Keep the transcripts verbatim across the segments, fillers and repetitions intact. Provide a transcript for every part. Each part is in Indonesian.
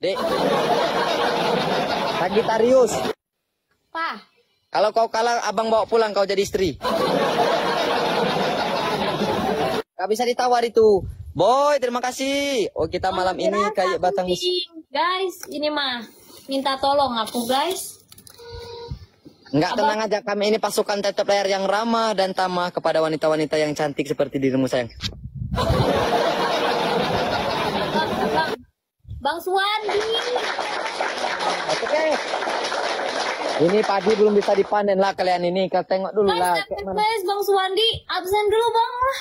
Dek. Sagittarius. Pak. Kalau kau kalah, abang bawa pulang kau jadi istri. Gak bisa ditawar itu. Boy, terima kasih. Oh, kita malam ini kayak batang. Guys, ini mah minta tolong aku, guys. Enggak, tenang aja. Kami ini pasukan tetap layar yang ramah dan tamah kepada wanita-wanita yang cantik seperti dirimu, sayang. Bang, Bang Suwandi. Oke. Ini pagi belum bisa dipanen lah kalian ini. Kau tengok dulu lah. Guys, Bang Suwandi, absen dulu bang lah.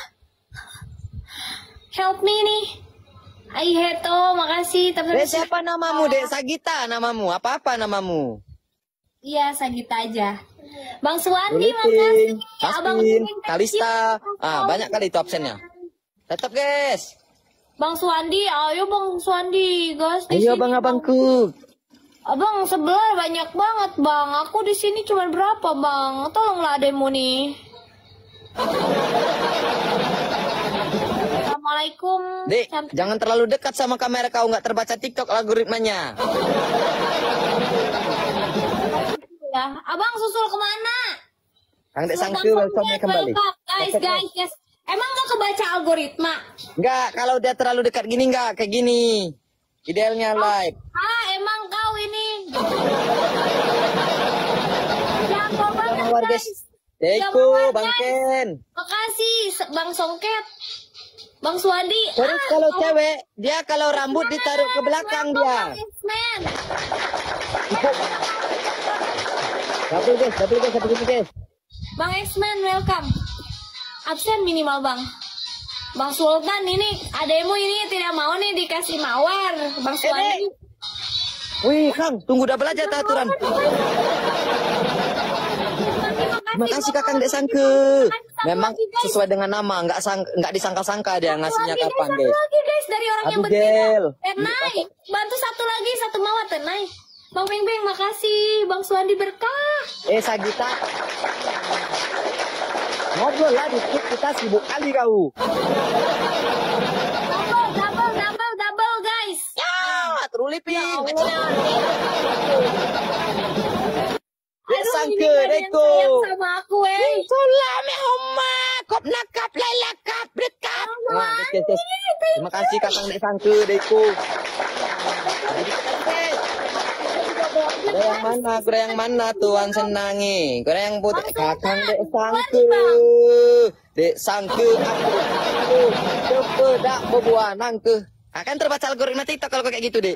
Help me nih. I hate oh, makasih. Tapi Dek, siapa namamu, Dek? Sagita namamu. Apa-apa namamu? Iya, Sagita aja. Bang Suwandi, makasih. Abang Kalista. Ah, banyak kali itu absennya. Tetap, guys. Bang Suwandi, ayo Bang Suwandi, guys. Ayo, bang-abangku. Abang sebelah banyak banget, Bang. Aku di sini cuma berapa, Bang? Tolonglah ademu nih. Assalamualaikum. Dek, cantik. Jangan terlalu dekat sama kamera kau, nggak terbaca TikTok algoritmanya. Ya, Abang susul kemana? Kang Dek Sangku, welcome kembali. Guys, guys, guys. Emang nggak kebaca algoritma? Nggak, kalau dia terlalu dekat gini nggak, kayak gini. Idealnya live. Ah, emang kau ini. Jago banget, guys. Deku, Bang Ken. Makasih, Bang Songket. Bang Suwandi. Terus ah, kalau oh. cewek, dia kalau rambut nah, ditaruh ke belakang dia. Double guys, double guys, double guys. Bang X-Men, welcome. Absen minimal Bang. Bang Sultan ini, ademu ini tidak mau nih dikasih mawar. Bang Suwandi. Eh, wih, Kang, tunggu double aja aturan. Terima kasih Kakang Dek Sangke. Memang sesuai dengan nama, nggak sang, nggak disangka-sangka dia ngasihnya kapan, guys. Satu lagi guys dari orang yang berbeda. Tenai, bantu satu lagi, satu mawar Tenai. Bang Beng Beng, makasih. Bang Suwandi berkah. Eh Sagita, ngobrol lah dikit, kita sibuk kali kau. Double, double, double, double guys. Ya, terulipin. Dek Sangke, Deko. Sama aku, eh. Sulame Homa, kop nakap, lalakap, dekap. Nah, des, des. Terima kasih Kakang Dek Sangke, Deko. Kura yang mana, kura yang mana tuan senangi. Kura yang putih, Kakang Dek Sangke. Dek Sangke, aku. Cepedak berbuah nangke. Akan terbaca algoritma TikTok kalau kayak gitu, Dek.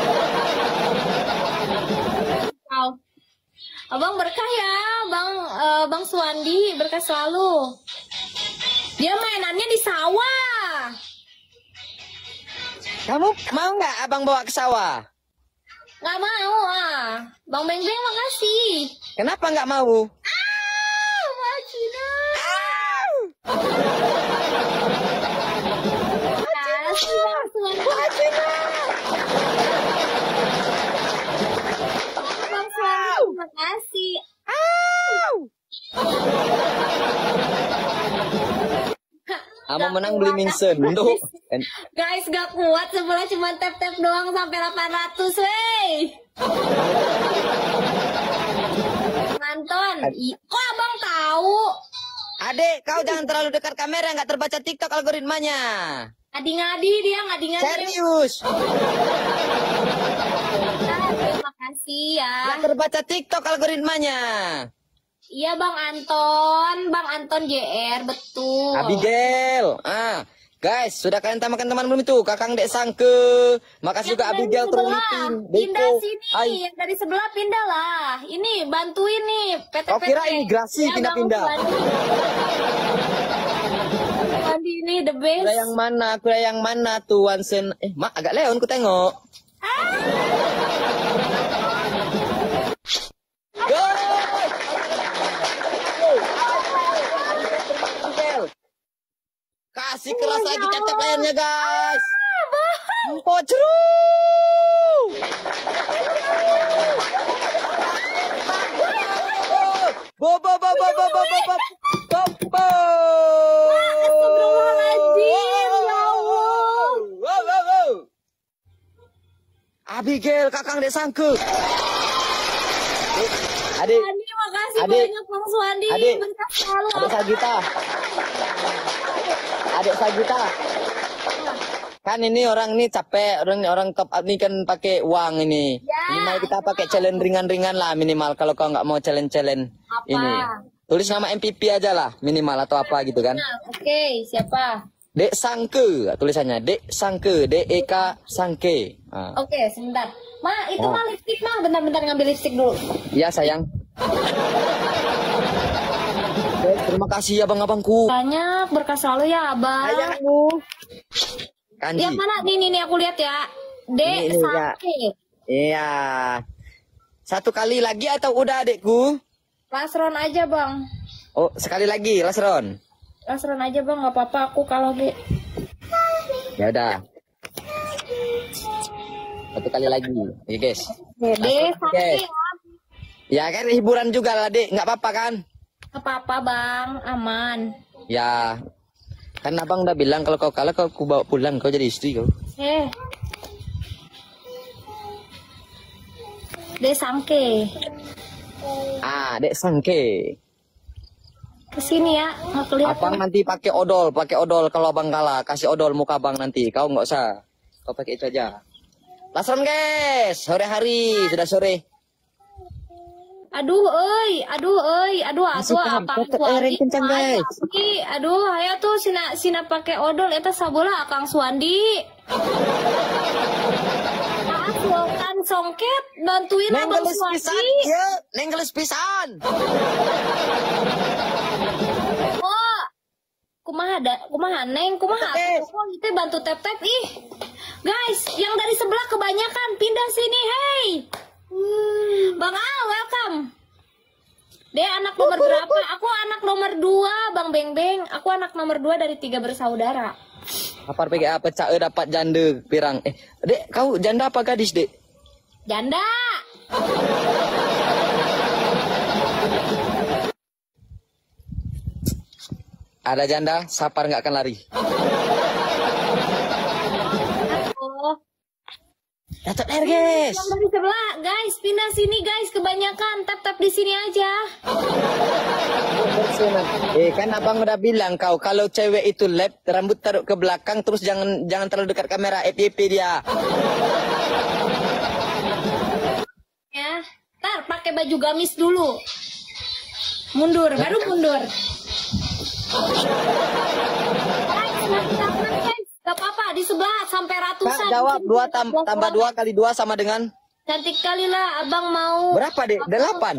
Abang berkah ya, Bang uh, Bang Suwandi berkah selalu. Dia mainannya di sawah. Kamu mau nggak abang bawa ke sawah? Nggak mau ah. Bang Beng Beng makasih. Kenapa nggak mau? Ah, Wacina. Wacina. Wacina. Terima kasih. Ama menang beli Minsen. Guys, gak kuat sebelah cuma tap-tap doang sampai delapan ratus, wey. Anton, kok abang tahu? Adek, kau jangan terlalu dekat kamera, nggak terbaca TikTok algoritmanya. Ngadi-ngadi dia, ngadi-ngadi. Serius. Terima kasih ya. Nggak terbaca TikTok algoritmanya. Iya Bang Anton, Bang Anton G R, betul. Abigail, ah, guys, sudah kalian tambahkan teman belum itu? Kakang Dek Sangke, makasih juga Abigail terlitin. Pindah sini, Ay. yang dari sebelah pindah lah. Ini bantuin nih, P T P T. Kau kira imigrasi ya, pindah-pindah? Bandi ini the best. Kura yang mana? Kura yang mana tuan sen? Eh, mak agak leon ku tengok. Ah. Go! Kasih keras lagi tetep layarnya guys. Empot jeruk. Bo bo bo bo bo bo bo bo bo. Abigail, kakang dek sangke. Adik, Suwandi, makasih adik, banyak Bang Suwandi. adik, Berkah selalu. adik Sagita. Adik Sagita. Kan ini orang ini capek, orang orang top up nih kan pakai uang ini. Ya, Minimal kita pakai challenge ringan-ringan lah minimal kalau kau nggak mau challenge-challenge Apa? ini. Tulis nama M V P aja lah minimal atau apa gitu kan. Nah, oke, siapa? Dek Sangke tulisannya, Dek Sangke, D E K Sangke. Ah. Oke, sebentar. Ma, itu Oh. mah lipstick mah. Bentar-bentar ngambil lipstick dulu. Iya sayang. Dek, terima kasih abang-abangku. Banyak, berkah selalu ya, Abang. Sayangmu. Kanji. Yang mana? Nih, nih, nih, aku lihat ya. D, Ini, ini, ya. Sake. Iya. Satu kali lagi atau udah adekku? Lasron aja, Bang. Oh, sekali lagi, Lasron. Lasron aja, Bang. Nggak apa-apa aku kalau di... Ya udah. Satu kali lagi. Oke, guys. D, D, Lasron, Sake guys. ya. Ya kan hiburan juga lah, Dek. Nggak apa-apa kan? Nggak apa-apa, Bang. Aman. Ya. Kan abang udah bilang kalau kau kalah kau ku bawa pulang kau jadi istri kau. Eh. D, Sangke. Ah, Dek Sangke. Kesini ya. Nggak kelihatan. Abang nanti pakai odol, pakai odol kalau abang kalah, kasih odol muka abang nanti. Kau nggak usah. Kau pakai itu aja. Lasron guys, sore hari sudah sore. Aduh, oi, aduh, oi, aduh, Masih atuh paham, apa tetep air yang kencang, guys. Aduh, ayo tuh sina sina pakai odol eta sabola Akang Suwandi. Maaf lo kan songket bantuin Abang Nenggelis pisan, Suwandi. ya, nenggelis pisan. Oh. Kumaha ada, kumaha neng, kumaha Oke. atuh, kok gitu bantu tep-tep ih. Guys, yang dari sebelah kebanyakan pindah sini, hey. Bang Al, welcome. Dia anak nomor berapa? Aku anak nomor dua, Bang Beng Beng. Aku anak nomor dua dari tiga bersaudara. Apa P G A pecah eh, dapat janda pirang. Eh, Dek, kau janda apa gadis, Dek? Janda. Ada janda, sapar nggak akan lari. Oh, Dapat air, guys. yang dari sebelah, guys, pindah sini, guys. Kebanyakan tap-tap di sini aja. Eh, kan abang udah bilang kau kalau cewek itu lap rambut taruh ke belakang terus jangan jangan terlalu dekat kamera F Y P dia. Ya, ntar pakai baju gamis dulu. Mundur, baru mundur. Guys, gak apa-apa di sebelah sampai Kak, ratusan. jawab dua tam tambah dua kali dua sama dengan Cantik kali lah, abang mau. berapa, Dek? Delapan.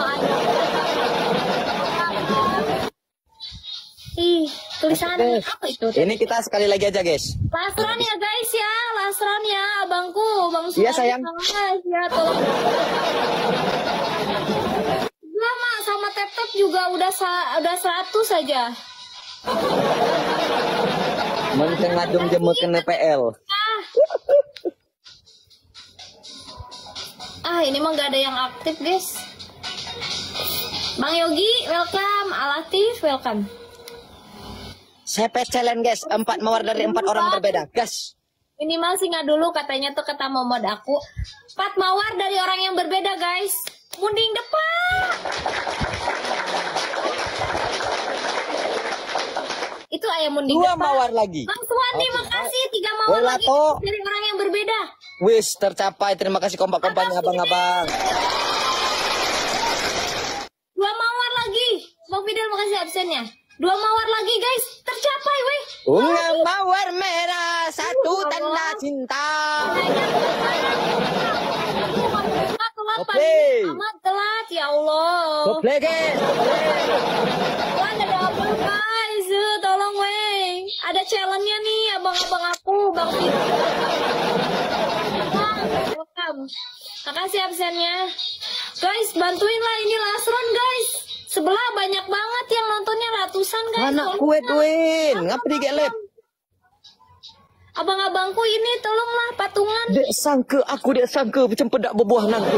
Ih, tulisan Oke. apa itu? Ini kita sekali lagi aja, guys. Lasron ya guys ya, lasron ya, abangku, bang Iya, Suwandi, sayang. guys ya, tolong. Lama sama tap-tap juga udah sa udah seratus saja. Mencengadung jemukeun P L. Ah. Ah, ini mah gak ada yang aktif, guys. Bang Yogi, welcome. Alatif, welcome. Sepet challenge, guys. Empat mawar dari empat orang berbeda, guys. Minimal singa dulu katanya tuh kata momod aku. Empat mawar dari orang yang berbeda, guys. Munding depan. Itu ayam munding Dua depan. mawar lagi. Bang Suwandi, Oke. makasih. Tiga mawar Woi, lagi Lato. dari orang yang berbeda. Wis tercapai. Terima kasih kompak-kompaknya abang-abang. Dua mawar lagi. Bang Fidel, makasih absennya. Dua mawar lagi, guys. Tercapai, weh. Bunga mawar merah, satu tanda cinta. Telat, Oke. Pak. Amat telat, ya Allah. Goble, guys. Wah, ada double, guys. Eh, Tolong, weh. Ada challenge-nya nih, abang-abang aku, Bang Fidel. Bang, welcome. Makasih absennya. Guys, bantuin lah ini Lasron, guys. Sebelah banyak banget yang nontonnya ratusan, guys. Anak Tolong kue lah. tuin, ngapa di gelap? Abang-abangku ini tolonglah patungan. Dek sangke, aku dek sangke, cempedak berbuah nangku.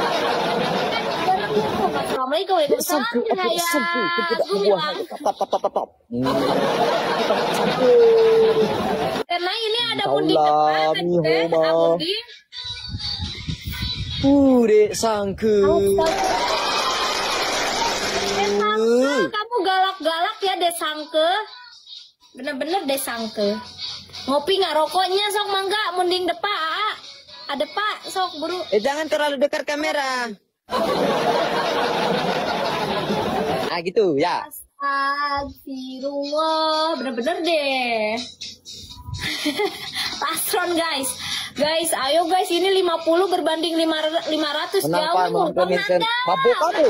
Assalamualaikum, Dek sangke, aku dek sangke, cempedak berbuah nangku. Pap, pap, pap, pap, pap. Hmm. Kita dek sangke. Karena ini ada Allah, munding depan, Miho, ada Ma. munding. Uh, dek sangke. Desangke, kamu galak-galak ya Desangke. Bener-bener Desangke. Ngopi nggak rokoknya sok mangga, mending depa. Ada pak, sok buru. Eh jangan terlalu dekat kamera. Ah gitu ya. Astagfirullah, bener-bener deh. Pasron guys. Guys, ayo guys, ini lima puluh berbanding lima ratus jauh. Bang Nanda. Mabuk kamu.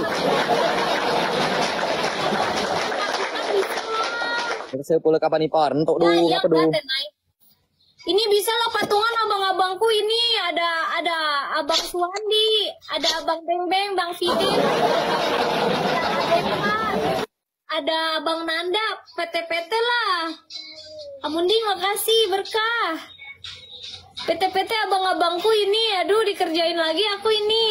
Sepuluh kapan nih par? Untuk dulu, apa dulu? Ini bisa lah patungan abang-abangku ini. Ada ada abang Suwandi, ada abang Beng Beng, bang Fidin, ada Eva, ada abang Nanda, P T P T lah. Amundi makasih berkah. P T P T abang-abangku ini, aduh dikerjain lagi aku ini.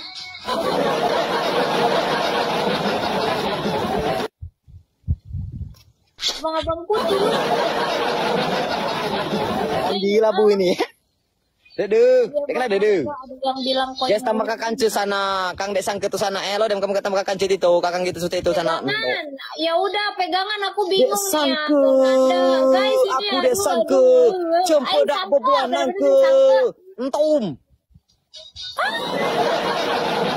Abang-abangku tuh. Gila bu ini. Dede, deklah dede. Ada yang bilang kok. Ya tambah kakang cu sana, Kang Dek Sangke tu sana elo dan kamu kata kakang cu itu, kakang gitu sute itu sana. Ya udah pegangan aku bingung Dek Sangke. nih. Guys, ini aku Dek Sangke. Cempedak bebuan nangke. Entum.